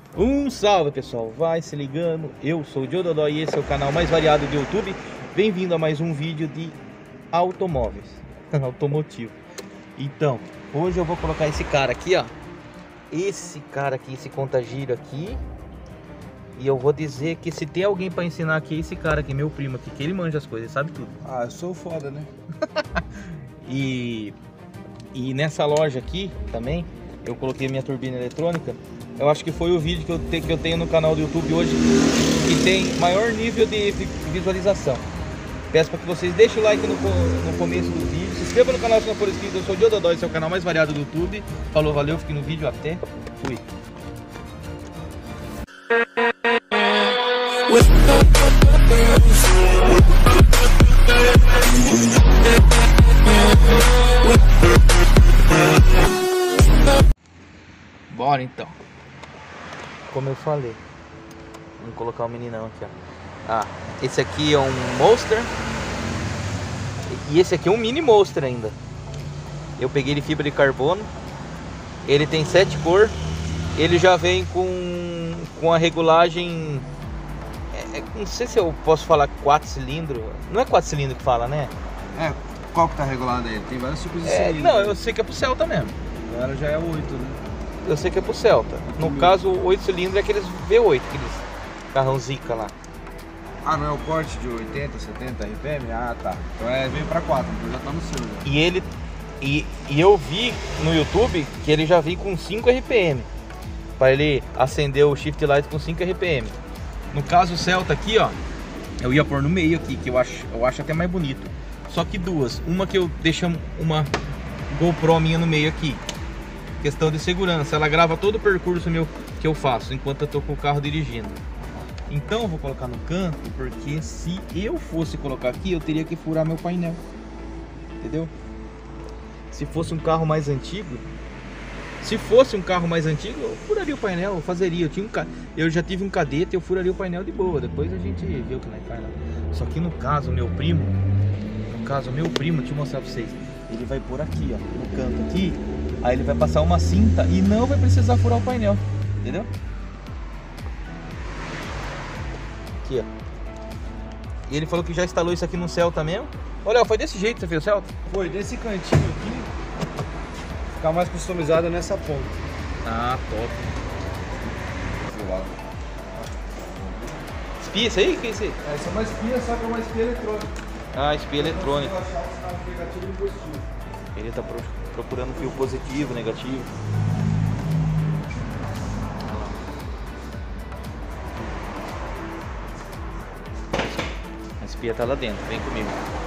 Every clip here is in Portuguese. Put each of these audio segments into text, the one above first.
Um salve, pessoal, vai se ligando, eu sou o Joe Dodói e esse é o canal mais variado do YouTube. Bem-vindo a mais um vídeo de automóveis, automotivo. Então, hoje eu vou colocar esse cara aqui, ó. Esse cara aqui, esse contagiro aqui. E eu vou dizer que se tem alguém para ensinar aqui, é esse cara aqui, meu primo aqui, que ele manja as coisas, sabe tudo. Ah, eu sou foda, né? E nessa loja aqui também, eu coloquei minha turbina eletrônica. Eu acho que foi o vídeo que eu tenho no canal do YouTube hoje que tem maior nível de visualização. Peço para que vocês deixem o like no começo do vídeo. Se inscreva no canal se não for inscrito. Eu sou o Joe Dodói, esse é o canal mais variado do YouTube. Falou, valeu, fique no vídeo, até. Fui. Bora então. Como eu falei, vamos colocar o meninão aqui, ó. Ah, esse aqui é um Monster. E esse aqui é um mini Monster ainda. Eu peguei de fibra de carbono. Ele tem 7 cores. Ele já vem com a regulagem. Não sei se eu posso falar 4 cilindros. Não é 4 cilindros que fala, né? É, qual que tá regulado aí? Tem vários tipos de cilindros. Não, eu sei que é pro Celta mesmo. Agora já é 8, né? Eu sei que é pro Celta. No caso, 8 cilindros é aqueles V8, aqueles carrão zica lá. Ah, não é o corte de 80, 70 RPM? Ah, tá. Então veio pra 4, então já tá no seu já. E ele. E eu vi no YouTube que ele já vem com 5 RPM. Para ele acender o Shift Light com 5 RPM. No caso, o Celta aqui, ó. Eu ia pôr no meio aqui, que eu acho até mais bonito. Só que duas. Uma que eu deixo uma GoPro minha no meio aqui. Questão de segurança, ela grava todo o percurso meu que eu faço enquanto eu tô com o carro dirigindo. Então eu vou colocar no canto, porque se eu fosse colocar aqui, eu teria que furar meu painel. Entendeu? Se fosse um carro mais antigo, eu furaria o painel, eu fazeria. Eu já tive um Cadete, eu furaria o painel de boa. Depois a gente vê o que vai fazer. Só que no caso, meu primo, deixa eu mostrar pra vocês. Ele vai por aqui, ó, no canto aqui. Aí ele vai passar uma cinta e não vai precisar furar o painel, entendeu? Aqui, ó. E ele falou que já instalou isso aqui no Celta mesmo. Olha, foi desse jeito que você fez o Celta? Foi desse cantinho aqui. Ficar mais customizado nessa ponta. Ah, top. Espia isso aí? O que é isso aí? Essa é uma espia, só que é uma espia eletrônica. Ah, espia eletrônica. Você achar o sinal negativo e positivo. Ele tá procurando fio positivo, negativo. A espia tá lá dentro, vem comigo.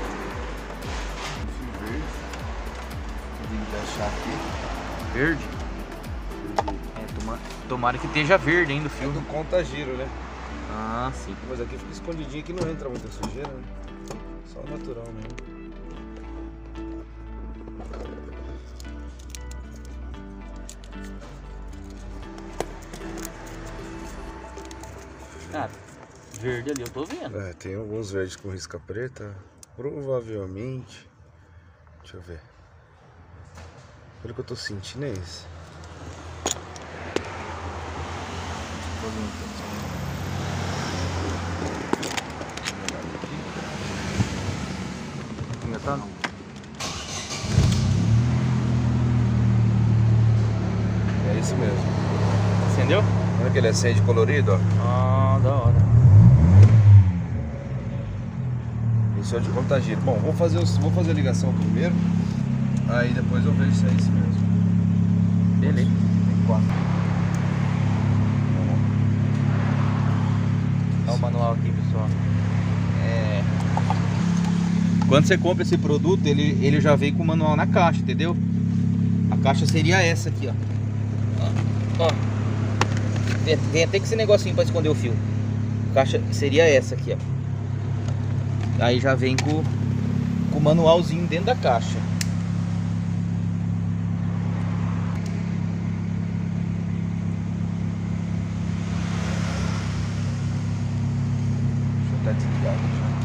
Fio verde. Tem que achar aqui. Verde? Tomara que esteja verde ainda o É fio. do conta-giro, né? Ah, sim. Mas aqui fica escondidinho, que não entra muita sujeira, né? Só o natural mesmo. Ah, verde ali eu tô vendo. É, tem alguns verdes com risca preta. Provavelmente. Deixa eu ver. Pelo que eu tô sentindo é esse. Ainda tá não. É esse mesmo. Acendeu? Olha que ele acende colorido, ó. Ah, da hora. Esse é o de contagiro. Bom, vou fazer a ligação primeiro. Aí depois eu vejo se é esse mesmo. Beleza. Tem 4. Olha o manual aqui, pessoal. Quando você compra esse produto, ele já vem com o manual na caixa, entendeu? A caixa seria essa aqui, ó. Ó. Tem até que esse negocinho para esconder o fio. A caixa seria essa aqui, ó. Aí já vem com o manualzinho dentro da caixa. Deixa eu até desligar aqui já.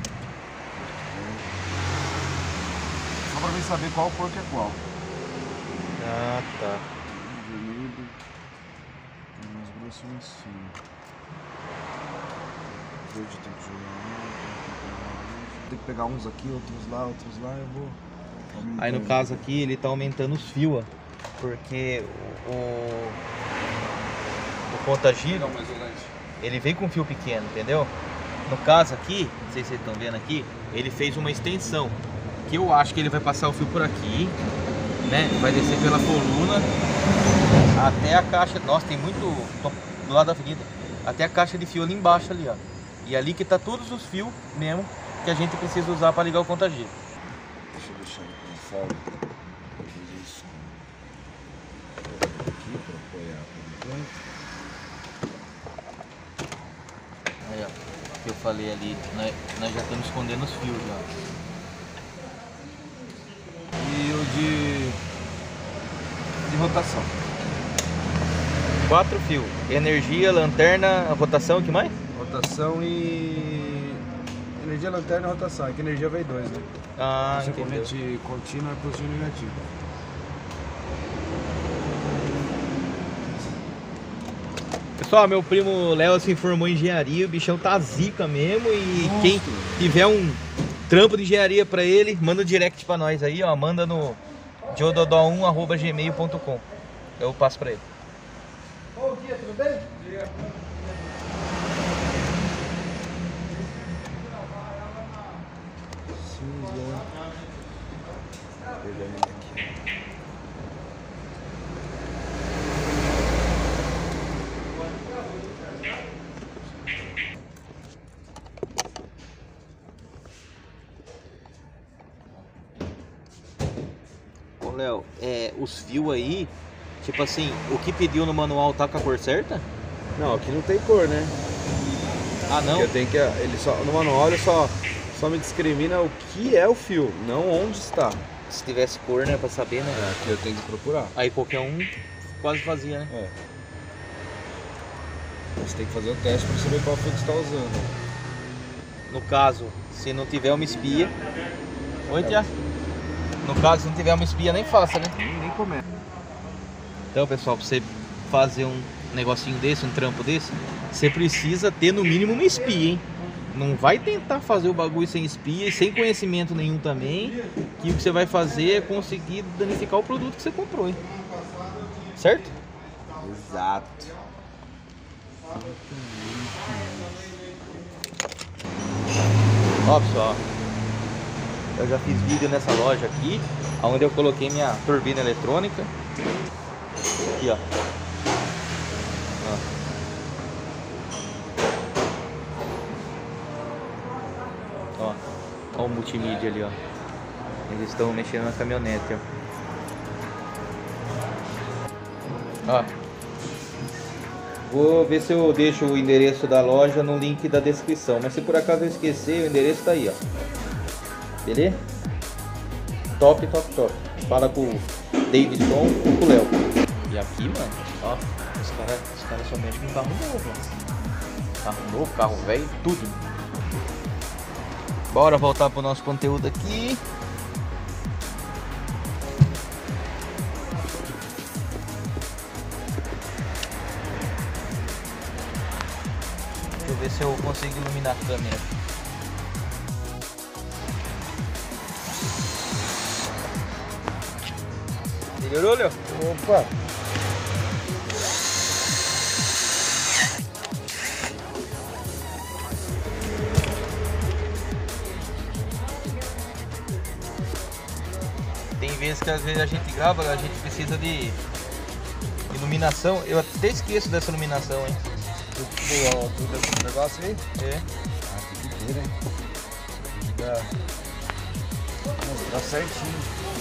Só pra mim saber qual cor que é qual. Ah, tá. Vermelho. Tem umas negócio assim. Verde tem que jogar. Tem que pegar uns aqui, outros lá, eu vou. Aí no caso aqui ele tá aumentando os fios, ó, porque o conta-giro ele vem com fio pequeno, entendeu? No caso aqui, não sei se vocês estão vendo aqui, ele fez uma extensão, que eu acho que ele vai passar o fio por aqui, né? Vai descer pela coluna até a caixa. Nossa, tem muito do lado da avenida, até a caixa de fio ali embaixo ali, ó. E ali que tá todos os fios mesmo que a gente precisa usar para ligar o conta-giro. Deixa eu deixar ele com folga. Vou fazer isso aqui para apoiar por enquanto. Aí, ó, que eu falei ali, nós já estamos escondendo os fios já. E o de rotação. 4 fios, energia, lanterna, rotação, o que mais? Rotação e... energia, lanterna e rotação. É que energia veio 2, né? Ah, se a entendeu. corrente contínua é positivo e negativo. Pessoal, meu primo Léo se formou em engenharia, o bichão tá zica mesmo. E nossa, quem tiver um trampo de engenharia pra ele, manda um direct pra nós aí, ó. Manda no diododó1@gmail.com. Eu passo pra ele. Bom dia, tudo bem? Dia. Ô Léo, os fios aí, tipo assim, o que pediu no manual tá com a cor certa? Não, aqui não tem cor, né? Ah, não? Eu tenho que, ele só, no manual ele só me discrimina o que é o fio, não onde está. Se tivesse cor, né, pra saber, né? É, aqui eu tenho que procurar. Aí qualquer um quase fazia, né? É. Você tem que fazer o teste para saber qual fio que você está usando. No caso, se não tiver uma espia... Oi, tia. No caso, se não tiver uma espia, nem faça, né? Nem começa. Então, pessoal, pra você fazer um negocinho desse, um trampo desse, você precisa ter no mínimo uma espia, hein? Não vai tentar fazer o bagulho sem espia e sem conhecimento nenhum também, que o que você vai fazer é conseguir danificar o produto que você comprou, hein? Certo? Exato. Ó, pessoal, eu já fiz vídeo nessa loja aqui, onde eu coloquei minha turbina eletrônica. Aqui, ó. Ó o multimídia ali, ó. Eles estão mexendo na caminhonete, ó. Ó. Vou ver se eu deixo o endereço da loja no link da descrição. Mas se por acaso eu esquecer, o endereço tá aí, ó. Beleza? Top, top, top. Fala com o Davidson ou com o Léo. E aqui, mano, ó. Os caras só mexem com carro novo, ó. Carro novo, carro velho, tudo. Bora voltar pro nosso conteúdo aqui. Deixa eu ver se eu consigo iluminar a câmera. Melhorou, Léo? Opa! Tem vezes que às vezes a gente grava, a gente precisa de iluminação. Eu até esqueço dessa iluminação, hein? Tudo esse negócio aí? É. Ah, tem que ter, né? Mostrar certinho.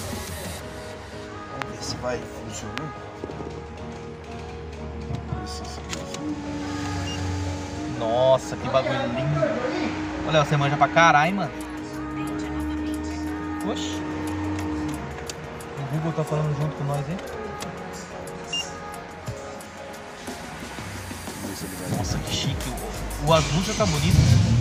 Vamos ver se vai funcionar. Nossa, que bagulho lindo. Olha, você manja pra caralho, mano. Oxi. O Google tá falando junto com nós, hein? Nossa, que chique. O azul já tá bonito.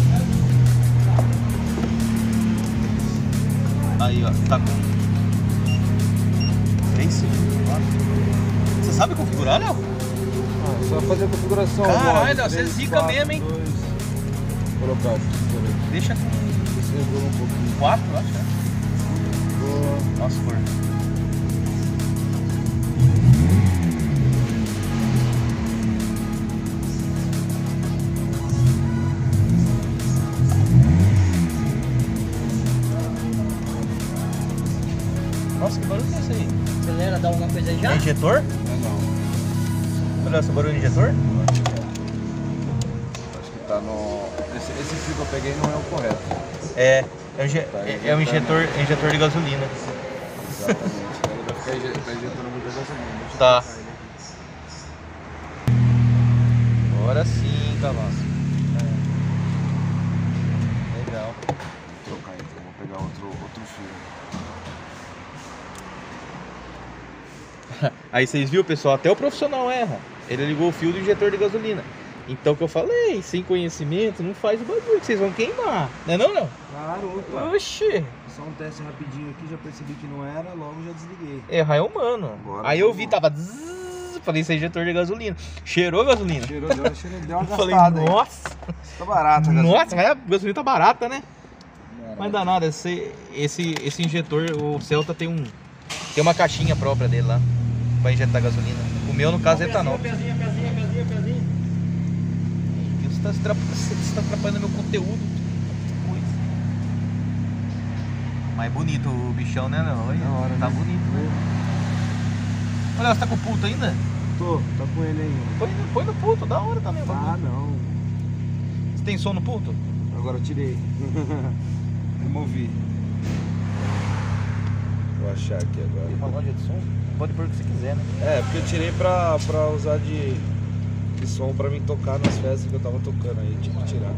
Aí, ó, tá com 3 segundos. Você sabe configurar, Léo? Só fazer a configuração. Caralho, modo, você 3, zica 4, mesmo, hein? 2. Colocar aqui, peraí. Deixa com Você regula um pouquinho. 4, eu acho, né? Boa. Nossa, cor. Nossa, que barulho que é esse aí? Acelera, dá alguma coisa aí já? É injetor? Não. Olha esse barulho de injetor? Acho que tá no... Esse fio que eu peguei não é o correto. É um injetando. injetor de gasolina. Exatamente. Ele vai ficar injetando muita gasolina. Deixa eu Tá. colocar ele aqui. Agora sim, Cavasco. Legal. Vou trocar então, vou pegar outro fio. Aí vocês viram, pessoal, até o profissional erra. Ele ligou o fio do injetor de gasolina. Então, o que eu falei, sem conhecimento, não faz o bagulho, que vocês vão queimar. Não é não? Claro, opa. Oxi. Só um teste rapidinho aqui, já percebi que não era, logo já desliguei. Errar é humano. Agora Aí eu vamos. vi, tava... Zzz, falei, isso é injetor de gasolina. Cheirou gasolina. Cheirou, deu uma Falei, gastada aí. nossa. Tá barata a gasolina. Nossa, mas a gasolina tá barata, né? Mas danada, esse injetor, o Celta tem uma caixinha própria dele lá, pra injetar gasolina. O meu, no caso, é etanol. Pezinho. Você tá atrapalhando meu conteúdo. Coisa. Mas bonito o bichão, né? Não? Olha, Da hora, tá né? bonito, né? Olha, você tá com o puto ainda? Tô com ele ainda. Põe no puto, da hora também. Ah, não. Você tem som no puto? Agora eu tirei. Removi. Vou achar aqui agora. Tem uma loja de som? Pode pôr o que você quiser, né? É, porque eu tirei pra usar de som pra mim tocar nas festas que eu tava tocando aí, tive que tirar.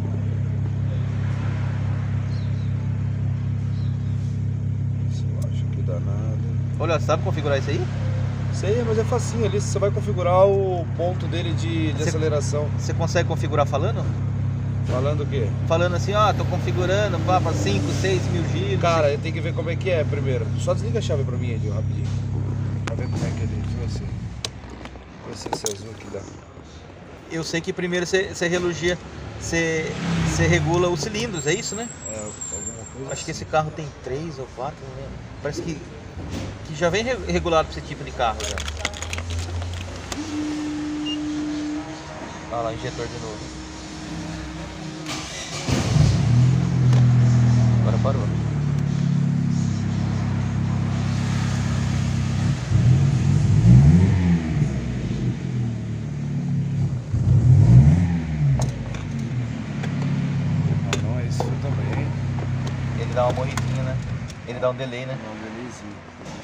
Isso eu acho que dá nada. Olha, sabe configurar isso aí? Sei, mas é facinho ali, você vai configurar o ponto dele de Você- aceleração. Você consegue configurar falando? Falando o quê? Falando assim, ó, tô configurando pra 5, 6 mil giros. Cara, eu tenho que ver como é que é primeiro. Só desliga a chave pra mim, Edil, rapidinho. Pra ver como é que ele. Deixa eu ver se. Ver se esse azul aqui dá. Eu sei que primeiro você relogia, você regula os cilindros, é isso, né? É, alguma coisa. Acho que esse carro tem 3 ou 4, não lembro. Parece que já vem regulado pra esse tipo de carro já. Olha lá, injetor de novo. Agora parou. Ah, não, esse fio também. Ele dá uma morridinha, né? Ele dá um delay, né? Não, belezinha.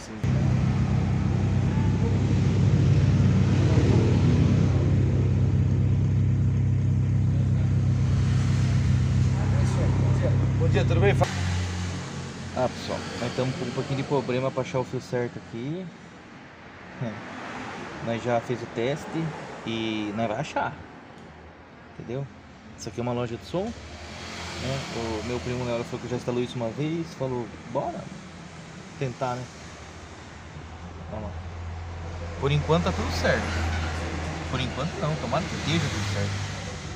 Bom dia, tudo bem? Ah, pessoal, nós estamos com um pouquinho de problema para achar o fio certo aqui. Nós já fez o teste e nós vai achar. Entendeu? Isso aqui é uma loja de som, né? O meu primo Léo falou que já instalou isso uma vez, falou, bora tentar, né? Vamos lá. Por enquanto tá tudo certo. Por enquanto não, tomara que esteja tudo certo.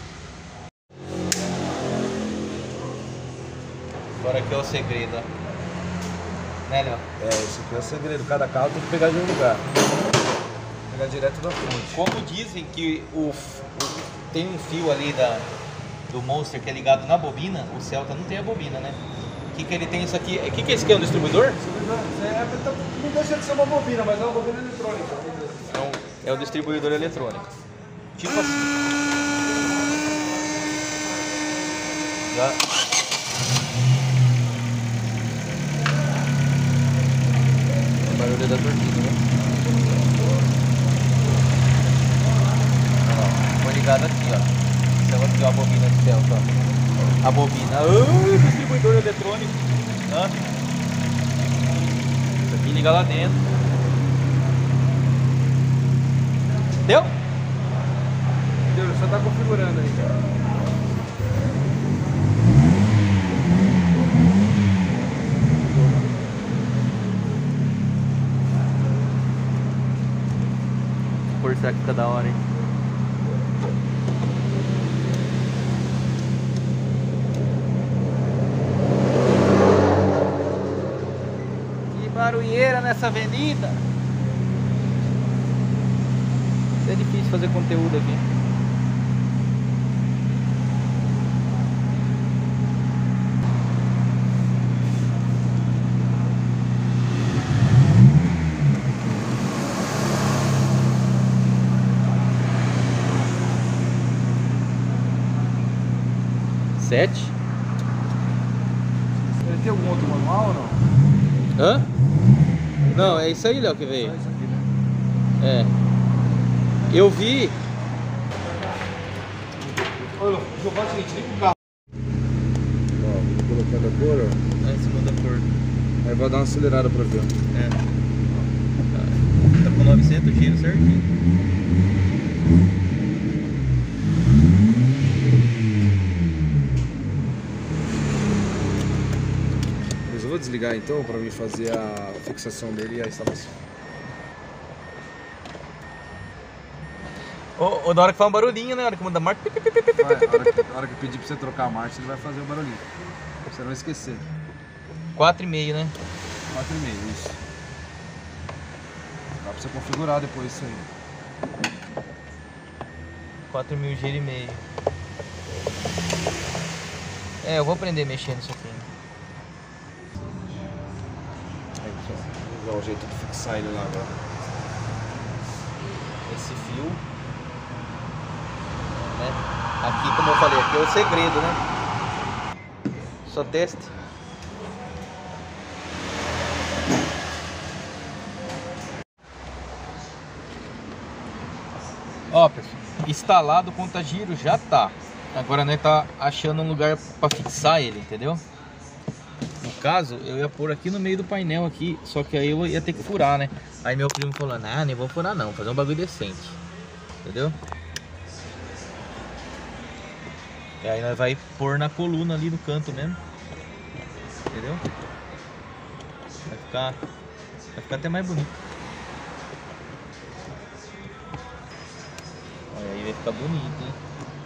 Agora aqui é o segredo, ó. Né, Léo? É, esse aqui é o segredo. Cada carro tem que pegar de um lugar. Pegar direto da fonte. Como dizem que tem um fio ali do Monster que é ligado na bobina, o Celta não tem a bobina, né? O que ele tem isso aqui? O que esse aqui é um distribuidor? Não deixa de ser uma bobina, mas é uma bobina eletrônica. É um distribuidor eletrônico. Tipo assim. Já. O barulho da torcida, né? Olha lá, foi ligado aqui, ó. Então aqui, ó, a bobina de Celta, ó. A bobina. Distribuidor eletrônico. Hã? Isso aqui liga lá dentro. Deu? Entendeu? Só tá configurando aí. Por será que fica da hora, hein? poeira nessa avenida. É difícil fazer conteúdo aqui. Ele tem algum outro manual ou não? Hã? Não, é isso aí, Léo, que veio. Só isso aqui, né? É. Eu vi. Olha, deixa eu fazer o seguinte, liga o carro. Ó, vou colocando a cor, ó. Aí você muda a cor. Aí vai dar uma acelerada pra ver. É. Tá com 900 giros certinho. Mas eu vou desligar então pra mim fazer a fixação dele e a instalação. Ou na hora que faz um barulhinho, né? Na hora que muda a marcha. Na hora que eu pedir pra você trocar a marcha, ele vai fazer o barulhinho. Pra você não esquecer. 4,5, né? 4,5, isso. Dá pra você configurar depois isso aí. 4.000 giro e meio. É, eu vou aprender a mexer nisso aqui. Aí, pessoal. Vou dar um jeito de fixar ele lá agora. Esse fio, né? Aqui, como eu falei, aqui é o segredo, né? Só teste. Ó, pessoal, instalado o conta-giro já tá. Agora nós tá achando um lugar para fixar ele, entendeu? No caso, eu ia pôr aqui no meio do painel aqui, só que aí eu ia ter que furar, né? Aí meu primo falou, não, nem vou furar não, vou fazer um bagulho decente. Entendeu? E aí nós vai pôr na coluna ali no canto mesmo. Entendeu? Vai ficar até mais bonito. Olha aí, vai ficar bonito, hein?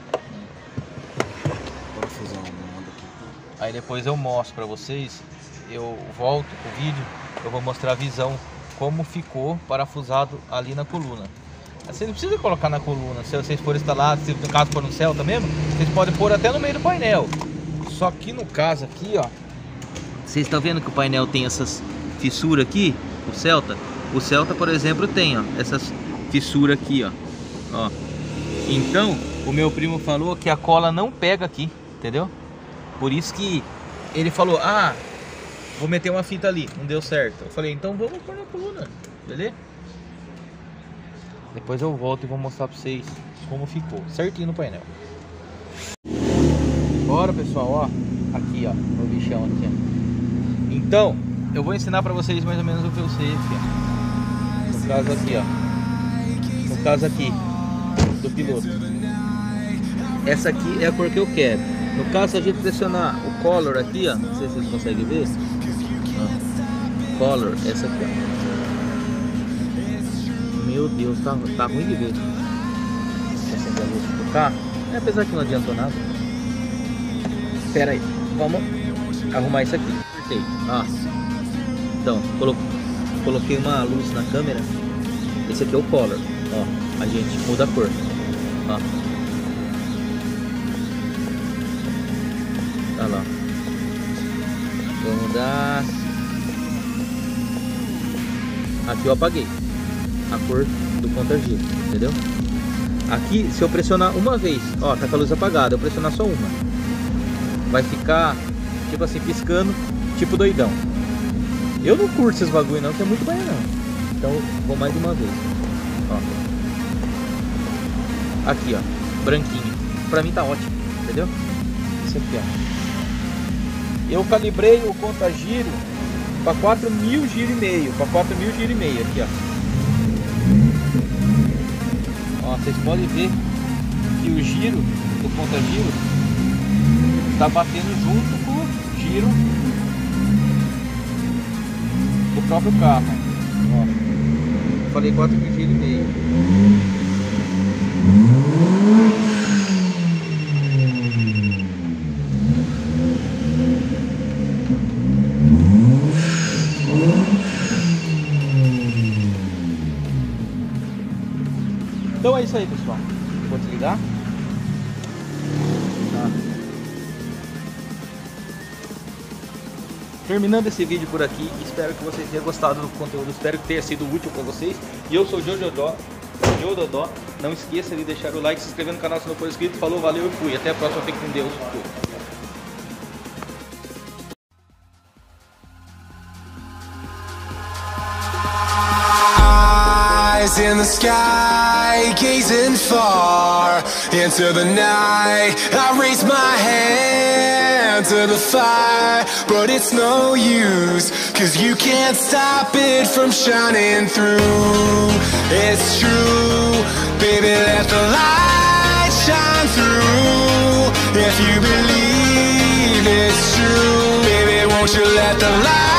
Bora fazer uma manda aqui. Aí depois eu mostro pra vocês. Eu volto pro vídeo. Eu vou mostrar a visão. Como ficou parafusado ali na coluna. Você não precisa colocar na coluna. Se vocês forem instalar, se no caso for no Celta mesmo, vocês podem pôr até no meio do painel. Só que no caso aqui, ó, vocês estão vendo que o painel tem essas fissuras aqui? O Celta, por exemplo, tem, ó, essas fissuras aqui, ó. Então, o meu primo falou que a cola não pega aqui, entendeu? Por isso que ele falou, ah, vou meter uma fita ali, não deu certo. Eu falei, então vamos pôr na coluna, beleza? Depois eu volto e vou mostrar pra vocês como ficou, certinho no painel. Bora, pessoal, ó, aqui, ó, o bichão aqui, ó. Então, eu vou ensinar pra vocês mais ou menos o que eu sei aqui, ó. No caso aqui, ó. No caso aqui, do piloto. Essa aqui é a cor que eu quero. No caso, se a gente pressionar o color aqui, ó, não sei se vocês conseguem ver. Ó, color, essa aqui, ó. Meu Deus, tá ruim de ver. Deixa eu acender a luz do carro. Apesar que não adiantou nada. Espera aí, vamos arrumar isso aqui. Perfeito. Então, coloquei uma luz na câmera. Esse aqui é o color. Ó, a gente muda a cor. Ó. Olha lá. Vou mudar. Aqui eu apaguei a cor do conta-giro, entendeu? Aqui, se eu pressionar uma vez, ó, tá com a luz apagada, eu pressionar só uma, vai ficar, tipo assim, piscando, tipo doidão. Eu não curto esses bagulho não, que é muito banho não. Então, vou mais de uma vez. Ó. Aqui, ó, branquinho. Pra mim tá ótimo, entendeu? Isso aqui, ó. Eu calibrei o conta-giro para 4.000 giro e meio, para 4.000 giro e meio aqui, ó. Ó, vocês podem ver que o giro do conta-giro tá batendo junto com o giro do próprio carro. Ó, falei 4.000 giro e meio. Vou desligar. Tá. Terminando esse vídeo por aqui, espero que vocês tenham gostado do conteúdo, espero que tenha sido útil para vocês. E eu sou o Joe Dodó. Não esqueça de deixar o like, se inscrever no canal se não for inscrito. Falou, valeu e fui. Até a próxima, fique com Deus. Fui. In the sky, gazing far into the night, I raise my hand to the fire, but it's no use, 'cause you can't stop it from shining through. It's true, baby, let the light shine through. If you believe it's true, baby, won't you let the light